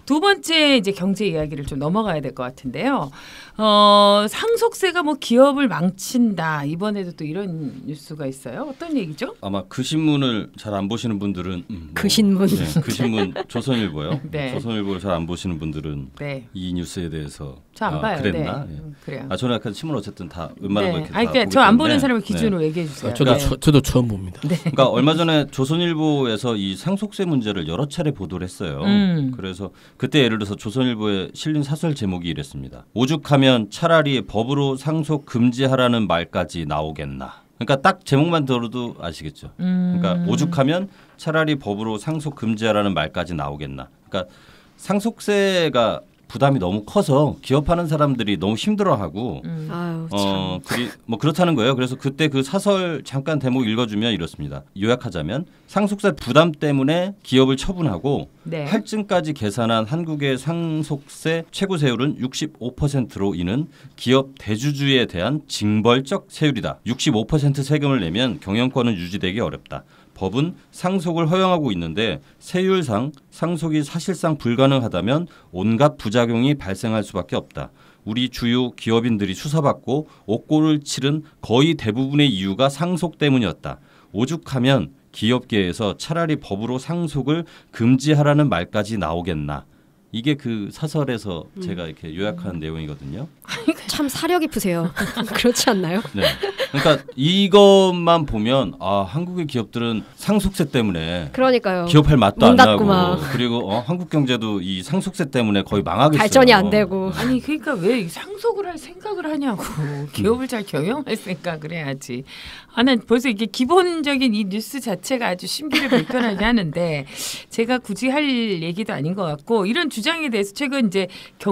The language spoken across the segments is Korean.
두 번째 이제 경제 이야기를 좀 넘어가야 될 것 같은데요. 상속세가 뭐 기업을 망친다. 이번에도 또 이런 뉴스가 있어요. 어떤 얘기죠? 아마 그 신문을 잘 안 보시는 분들은 그 신문, 네, 그 신문 조선일보요. 네. 조선일보를 잘 안 보시는 분들은 네. 이 뉴스에 대해서 저 안 봐요. 그랬나? 네. 예. 그래요. 저는 약간 신문 어쨌든 다 웬만한 거 네. 이렇게 다 그러니까 보기 저 안 보는 때문에. 사람을 기준으로 네. 얘기해 주세요. 저도 처음 봅니다. 네. 그러니까 얼마 전에 조선일보에서 이 상속세 문제를 여러 차례 보도를 했어요. 그래서 그때 예를 들어서 조선일보에 실린 사설 제목이 이랬습니다. 오죽하면 차라리 법으로 상속 금지하라는 말까지 나오겠나. 그러니까 딱 제목만 들어도 아시겠죠. 그러니까 오죽하면 차라리 법으로 상속 금지하라는 말까지 나오겠나. 그러니까 상속세가 부담이 너무 커서 기업하는 사람들이 너무 힘들어하고 아유, 참. 뭐 그렇다는 거예요. 그래서 그때 그 사설 잠깐 대목 읽어주면 이렇습니다. 요약하자면 상속세 부담 때문에 기업을 처분하고 네. 할증까지 계산한 한국의 상속세 최고세율은 65%로 이는 기업 대주주에 대한 징벌적 세율이다. 65% 세금을 내면 경영권은 유지되기 어렵다. 법은 상속을 허용하고 있는데 세율상 상속이 사실상 불가능하다면 온갖 부작용이 발생할 수밖에 없다. 우리 주요 기업인들이 수사받고 옥고를 치른 거의 대부분의 이유가 상속 때문이었다. 오죽하면 기업계에서 차라리 법으로 상속을 금지하라는 말까지 나오겠나. 이게 그 사설에서 제가 이렇게 요약한 내용이거든요. 참 사려 깊으세요. 그렇지 않나요? 네. 그러니까 이것만 보면 한국의 기업들은 상속세 때문에 그러니까요. 기업할 맛도 안 나고 닫구만. 그리고 한국 경제도 이 상속세 때문에 거의 망하겠어요. 발전이 안 되고. 아니 그러니까 왜 상속을 할 생각을 하냐고. 기업을 잘 경영할 생각을 해야지. 난 벌써 이게 기본적인 이 뉴스 자체가 아주 신비를 불편하게 하는데 제가 굳이 할 얘기도 아닌 것 같고 이런 주장에 대해서 최근 이제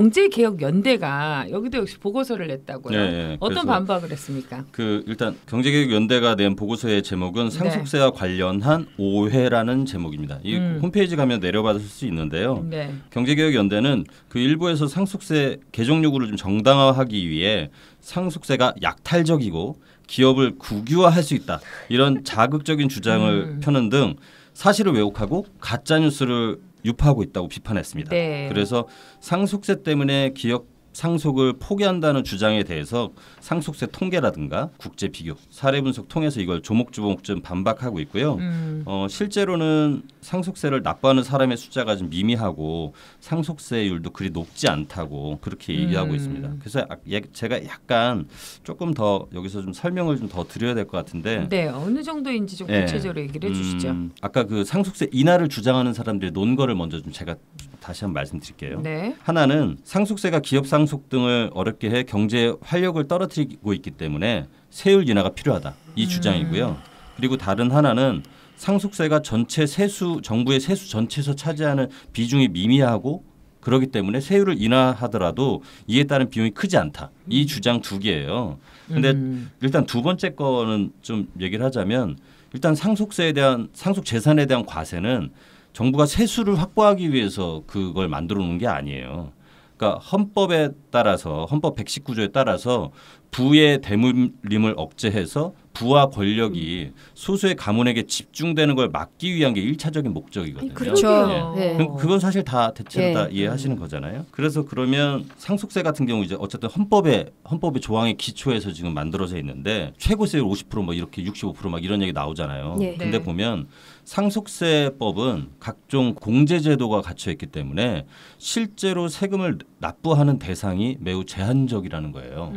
경제개혁연대가 여기도 역시 보고서를 냈다고요. 네, 어떤 반박을 했습니까? 일단 경제개혁연대가 낸 보고서의 제목은 상속세와 관련한 오해라는 제목입니다. 이 홈페이지 가면 내려받을 수 있는데요. 네. 경제개혁연대는 그 일부에서 상속세 개정 요구를 좀 정당화하기 위해 상속세가 약탈적이고 기업을 국유화할 수 있다. 이런 자극적인 주장을 펴는 등 사실을 왜곡하고 가짜 뉴스를 유포하고 있다고 비판했습니다. 네. 그래서 상속세 때문에 기업 상속을 포기한다는 주장에 대해서 상속세 통계라든가 국제 비교, 사례 분석 통해서 이걸 조목조목 좀 반박하고 있고요. 실제로는 상속세를 납부하는 사람의 숫자가 좀 미미하고 상속세율도 그리 높지 않다고 그렇게 얘기하고 있습니다. 그래서 제가 약간 조금 더 여기서 좀 설명을 좀 더 드려야 될 것 같은데. 네, 어느 정도인지 좀 구체적으로 얘기를 해주시죠. 아까 그 상속세 인하를 주장하는 사람들이 논 거를 먼저 좀 제가 다시 한번 말씀드릴게요. 네. 하나는 상속세가 기업 상속 등을 어렵게 해 경제 활력을 떨어뜨리고 있기 때문에 세율 인하가 필요하다. 이 주장이고요. 그리고 다른 하나는 상속세가 전체 정부의 세수 전체에서 차지하는 비중이 미미하고 그렇기 때문에 세율을 인하하더라도 이에 따른 비용이 크지 않다. 이 주장 두 개예요. 근데 일단 두 번째 거는 좀 얘기를 하자면 일단 상속세에 대한 상속 재산에 대한 과세는 정부가 세수를 확보하기 위해서 그걸 만들어 놓은 게 아니에요. 그러니까 헌법에 따라서 헌법 119조에 따라서 부의 대물림을 억제해서 부와 권력이 소수의 가문에게 집중되는 걸 막기 위한 게 1차적인 목적이거든요. 그렇죠. 예. 그건 사실 다 대체로 다 이해하시는 거잖아요. 그래서 그러면 상속세 같은 경우 이제 어쨌든 헌법의 조항의 기초에서 지금 만들어져 있는데 최고세율 50% 뭐 이렇게 65% 막 이런 얘기 나오잖아요. 네. 근데 보면 상속세법은 각종 공제제도가 갖춰 있기 때문에 실제로 세금을 납부하는 대상이 매우 제한적이라는 거예요.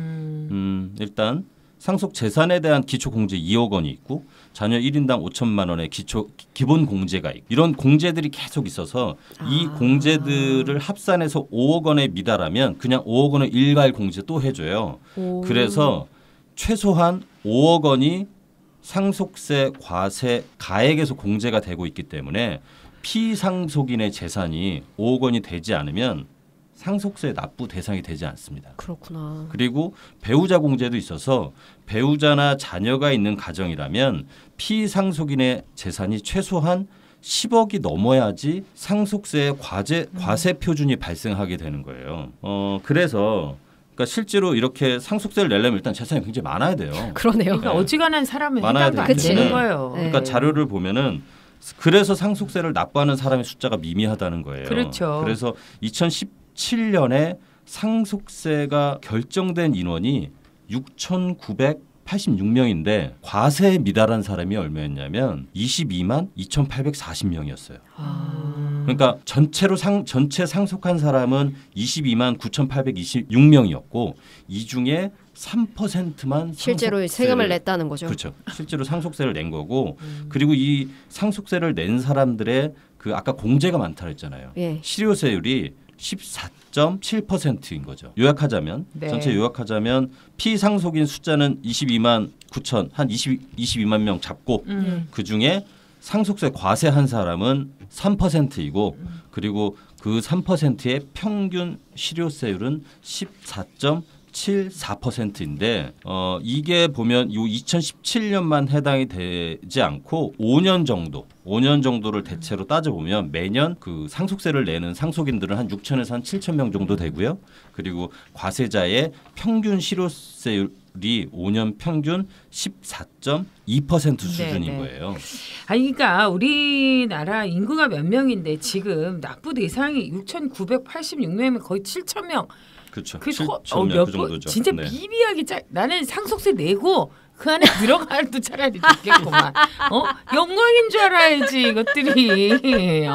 일단 상속 재산에 대한 기초 공제 2억 원이 있고 자녀 1인당 5천만 원의 기본 공제가 있고 이런 공제들이 계속 있어서 이 공제들을 합산해서 5억 원에 미달하면 그냥 5억 원의 일괄 공제 또 해줘요. 그래서 최소한 5억 원이 상속세, 과세, 가액에서 공제가 되고 있기 때문에 피상속인의 재산이 5억 원이 되지 않으면 상속세 납부 대상이 되지 않습니다. 그렇구나. 그리고 배우자 공제도 있어서 배우자나 자녀가 있는 가정이라면 피상속인의 재산이 최소한 10억이 넘어야지 상속세 과세 표준이 발생하게 되는 거예요. 그래서 그러니까 실제로 이렇게 상속세를 내려면 일단 재산이 굉장히 많아야 돼요. 그러네요. 그러니까 어지간한 사람은 많아야 해당도 안 되기 되는 때문에. 거예요. 그러니까 자료를 보면은 그래서 상속세를 납부하는 사람의 숫자가 미미하다는 거예요. 그렇죠. 그래서 2017년에 상속세가 결정된 인원이 6,986명인데 과세에 미달한 사람이 얼마였냐면 22만 2,840명이었어요. 그러니까 전체 상속한 사람은 22만 9,826명이었고 이 중에 3%만 실제로 세금을 냈다는 거죠. 그렇죠. 실제로 상속세를 낸 거고 그리고 이 상속세를 낸 사람들의 그 아까 공제가 많다 그랬잖아요. 예. 실효세율이 14.7%인 거죠. 요약하자면 네. 전체 요약하자면 피상속인 숫자는 22만 9천 한 22만 명 잡고 그 중에 상속세 과세한 사람은 3%이고 그리고 그 3%의 평균 실효세율은 14.74%인데 이게 보면 이 2017년만 해당이 되지 않고 5년 정도를 대체로 따져보면 매년 그 상속세를 내는 상속인들은 한 6천에서 한 7천 명 정도 되고요. 그리고 과세자의 평균 실효세율이 5년 평균 14.2% 수준인 네. 거예요. 아니 그러니까 우리나라 인구가 몇 명인데 지금 납부 대상이 6,986명이면 거의 7,000명. 그렇죠. 그 7천 명 그 정도죠. 진짜 네. 미비하게 나는 상속세 내고 그 안에 들어가도 차라리 좋겠구만. 영광인 줄 알아야지 이것들이.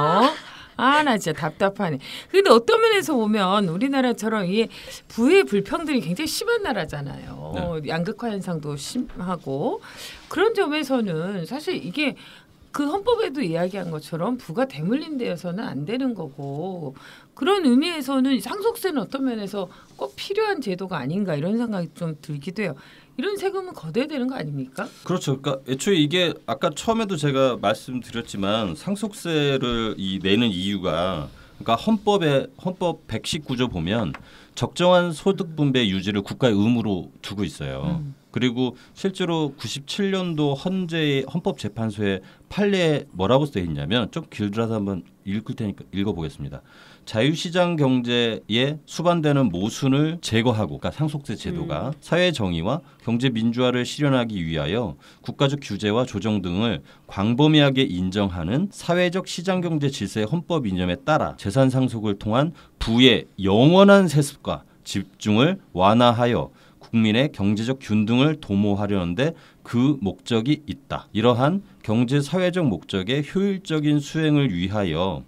나 진짜 답답하네. 근데 어떤 면에서 보면 우리나라처럼 이게 부의 불평등이 굉장히 심한 나라잖아요. 양극화 현상도 심하고 그런 점에서는 사실 이게 그 헌법에도 이야기한 것처럼 부가 대물림되어서는 안 되는 거고 그런 의미에서는 상속세는 어떤 면에서 꼭 필요한 제도가 아닌가 이런 생각이 좀 들기도 해요. 이런 세금은 걷어야 되는 거 아닙니까? 그렇죠. 그러니까 애초에 이게 아까 처음에도 제가 말씀드렸지만 상속세를 내는 이유가 그러니까 헌법 119조 보면 적정한 소득 분배 유지를 국가의 의무로 두고 있어요. 그리고 실제로 97년도 헌법재판소의 판례에 뭐라고 써 있냐면 좀 길더라도 한번 읽을 테니까 읽어보겠습니다. 자유시장 경제에 수반되는 모순을 제거하고 그러니까 상속세 제도가 사회 정의와 경제 민주화를 실현하기 위하여 국가적 규제와 조정 등을 광범위하게 인정하는 사회적 시장 경제 질서의 헌법 이념에 따라 재산 상속을 통한 부의 영원한 세습과 집중을 완화하여 국민의 경제적 균등을 도모하려는데 그 목적이 있다. 이러한 경제 사회적 목적의 효율적인 수행을 위하여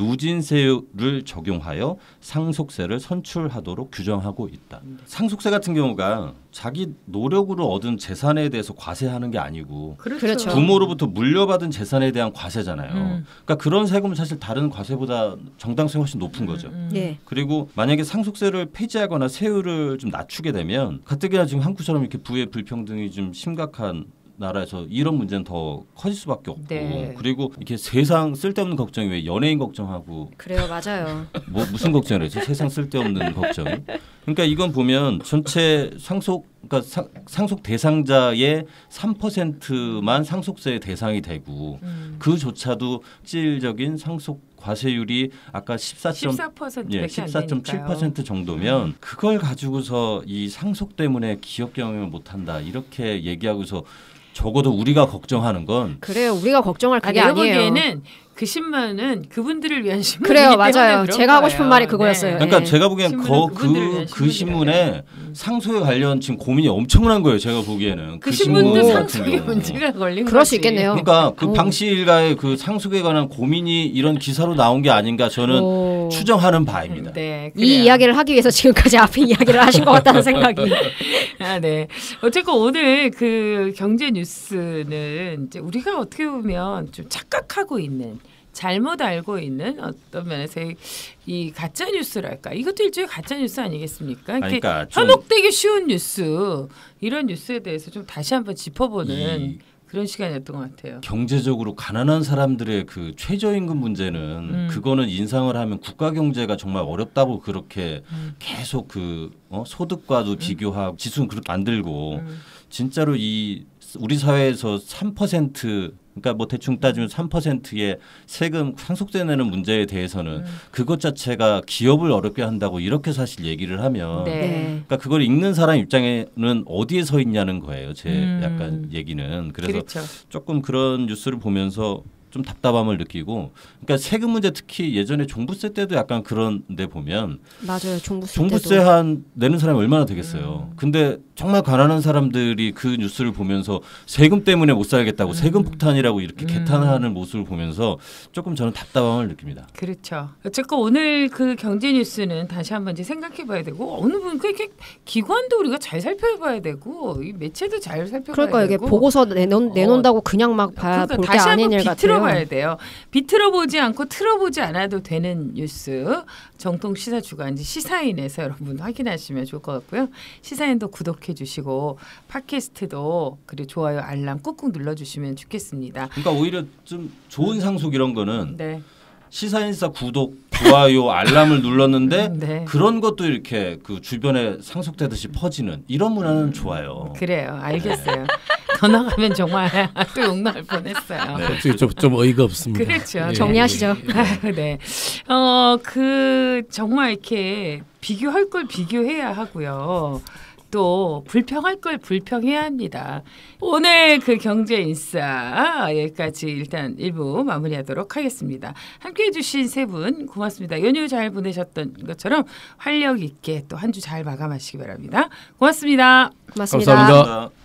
누진세율을 적용하여 상속세를 선출하도록 규정하고 있다. 상속세 같은 경우가 자기 노력으로 얻은 재산에 대해서 과세하는 게 아니고 그렇죠. 부모로부터 물려받은 재산에 대한 과세잖아요. 그러니까 그런 세금은 사실 다른 과세보다 정당성이 훨씬 높은 거죠. 예. 그리고 만약에 상속세를 폐지하거나 세율을 좀 낮추게 되면 가뜩이나 지금 한국처럼 이렇게 부의 불평등이 좀 심각한 나라에서 이런 문제는 더 커질 수밖에 없고 네. 그리고 이렇게 세상 쓸데없는 걱정이 왜 연예인 걱정하고 그래요, 맞아요. 뭐 무슨 걱정을 해서 세상 쓸데없는 걱정이 그러니까 이건 보면 전체 그러니까 상속 대상자의 3%만 상속세 대상이 되고 그조차도 실질적인 상속 과세율이 아까 14.7% 정도면 그걸 가지고서 이 상속 때문에 기업 경영을 못한다 이렇게 얘기하고서 적어도 우리가 걱정하는 건 그래요. 우리가 걱정할 그게 내가 아니에요. 보기에는 그 10만은 그분들을 위한 신문이기 그래요, 때문에 맞아요. 그런 제가 하고 거예요. 싶은 말이 그거였어요. 그러니까 네. 제가 보기엔 신문은 그분들을 위한 그 신문에 신문이라요. 상속에 관련 지금 고민이 엄청난 거예요. 제가 보기에는 그 신문 신문도 같은 상속에 경우. 문제가 걸린 그럴 거지. 수 있겠네요. 그러니까 그 방씨 일가의 그 상속에 관한 고민이 이런 기사로 나온 게 아닌가 저는 오. 추정하는 바입니다. 네, 이 그래요. 이야기를 하기 위해서 지금까지 앞에 이야기를 하신 것 같다는 생각이. 네. 어쨌건 오늘 그 경제 뉴스는 이제 우리가 어떻게 보면 좀 착각하고 있는 잘못 알고 있는 어떤 면에서 이 가짜 뉴스랄까 이것도 일종의 가짜 뉴스 아니겠습니까? 그러니까 좀 현혹되기 쉬운 뉴스 이런 뉴스에 대해서 좀 다시 한번 짚어보는 이 그런 시간이었던 것 같아요. 경제적으로 가난한 사람들의 그 최저임금 문제는 그거는 인상을 하면 국가 경제가 정말 어렵다고 그렇게 계속 소득과도 비교하고 지수는 그렇게 만들고 진짜로 이 우리 사회에서 3% 그러니까 뭐 대충 따지면 3%의 세금 상속세 내는 문제에 대해서는 그것 자체가 기업을 어렵게 한다고 이렇게 사실 얘기를 하면 네. 그러니까 그걸 읽는 사람 입장에는 어디에 서 있냐는 거예요. 제 약간 얘기는. 그래서 그렇죠. 조금 그런 뉴스를 보면서 좀 답답함을 느끼고 그러니까 세금 문제 특히 예전에 종부세 때도 약간 그런데 보면 맞아요. 종부세 종부세 때도. 한 내는 사람이 얼마나 되겠어요. 근데 정말 가난한 사람들이 그 뉴스를 보면서 세금 때문에 못 살겠다고 세금 폭탄이라고 이렇게 개탄하는 모습을 보면서 조금 저는 답답함을 느낍니다. 그렇죠. 어쨌건 오늘 그 경제 뉴스는 다시 한번 이제 생각해봐야 되고 어느 분 그렇게 기관도 우리가 잘 살펴봐야 되고 이 매체도 잘 살펴봐야 그러니까 이게 되고 보고서 내놓는다고 그냥 막 그러니까 볼 게 다시 아닌 한번 일 같아요. 비틀어봐야 돼요. 비틀어보지 않고 틀어보지 않아도 되는 뉴스 정통 시사 주간지 시사인에서 여러분 확인하시면 좋을 것 같고요. 시사인도 구독해 주시고 팟캐스트도 그리고 좋아요 알람 꾹꾹 눌러주시면 좋겠습니다. 그러니까 오히려 좀 좋은 상속 이런 거는 네. 시사인사 구독, 좋아요, 알람을 눌렀는데 네. 그런 것도 이렇게 그 주변에 상속되듯이 퍼지는 이런 문화는 좋아요. 그래요. 알겠어요. 더 나가면 정말 또 욕날 뻔했어요. 네. 갑자기 좀 어이가 없습니다. 그렇죠. 예, 정리하시죠. 예, 예. 네. 그 정말 이렇게 비교할 걸 비교해야 하고요. 또 불평할 걸 불평해야 합니다. 오늘 그 경제 인싸 여기까지 일단 1부 마무리하도록 하겠습니다. 함께해 주신 세 분 고맙습니다. 연휴 잘 보내셨던 것처럼 활력 있게 또 한 주 잘 마감하시기 바랍니다. 고맙습니다. 고맙습니다. 감사합니다. 감사합니다.